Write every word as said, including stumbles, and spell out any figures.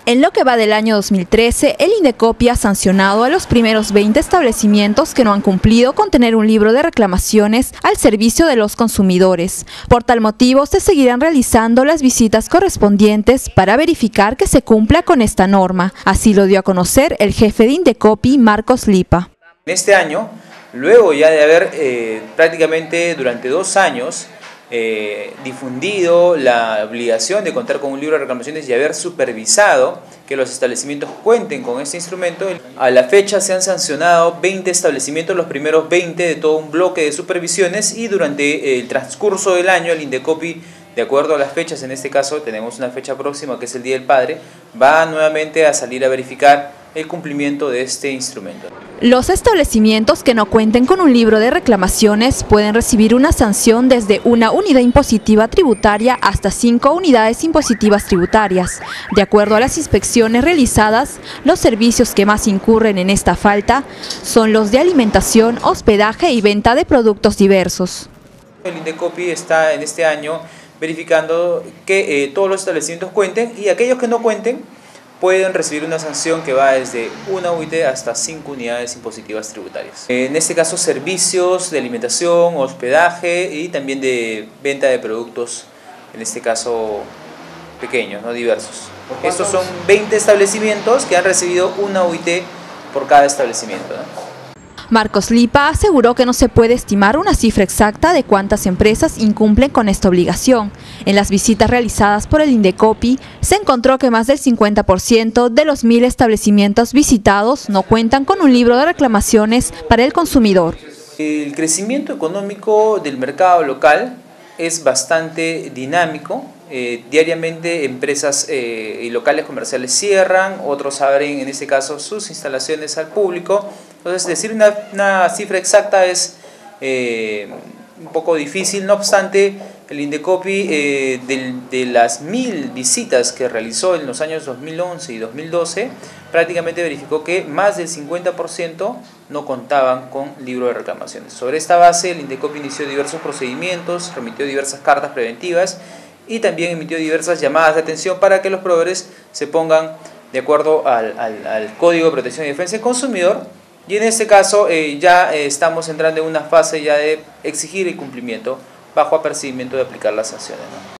En lo que va del año dos mil trece, el Indecopi ha sancionado a los primeros veinte establecimientos que no han cumplido con tener un libro de reclamaciones al servicio de los consumidores. Por tal motivo, se seguirán realizando las visitas correspondientes para verificar que se cumpla con esta norma. Así lo dio a conocer el jefe de Indecopi, Marcos Lipa. En este año, luego ya de haber eh, prácticamente durante dos años Eh, difundido la obligación de contar con un libro de reclamaciones y haber supervisado que los establecimientos cuenten con este instrumento, a la fecha se han sancionado veinte establecimientos, los primeros veinte de todo un bloque de supervisiones, y durante el transcurso del año el Indecopi, de acuerdo a las fechas, en este caso tenemos una fecha próxima que es el Día del Padre, va nuevamente a salir a verificar el cumplimiento de este instrumento. Los establecimientos que no cuenten con un libro de reclamaciones pueden recibir una sanción desde una unidad impositiva tributaria hasta cinco unidades impositivas tributarias. De acuerdo a las inspecciones realizadas, los servicios que más incurren en esta falta son los de alimentación, hospedaje y venta de productos diversos. El Indecopi está en este año verificando que eh, todos los establecimientos cuenten, y aquellos que no cuenten pueden recibir una sanción que va desde una U I T hasta cinco unidades impositivas tributarias. En este caso, servicios de alimentación, hospedaje y también de venta de productos, en este caso pequeños, no diversos. Estos son veinte establecimientos que han recibido una U I T por cada establecimiento, ¿no? Marcos Lipa aseguró que no se puede estimar una cifra exacta de cuántas empresas incumplen con esta obligación. En las visitas realizadas por el Indecopi, se encontró que más del cincuenta por ciento de los mil establecimientos visitados no cuentan con un libro de reclamaciones para el consumidor. El crecimiento económico del mercado local es bastante dinámico. Eh, diariamente empresas eh, y locales comerciales cierran, otros abren, en este caso, sus instalaciones al público. Entonces, decir una, una cifra exacta es eh, un poco difícil. No obstante, el Indecopi, eh, de, de las mil visitas que realizó en los años dos mil once y dos mil doce, prácticamente verificó que más del cincuenta por ciento no contaban con libro de reclamaciones. Sobre esta base, el Indecopi inició diversos procedimientos, remitió diversas cartas preventivas y también emitió diversas llamadas de atención para que los proveedores se pongan de acuerdo al, al, al Código de Protección y Defensa del Consumidor. Y en este caso eh, ya eh, estamos entrando en una fase ya de exigir el cumplimiento bajo apercibimiento de aplicar las sanciones, ¿no?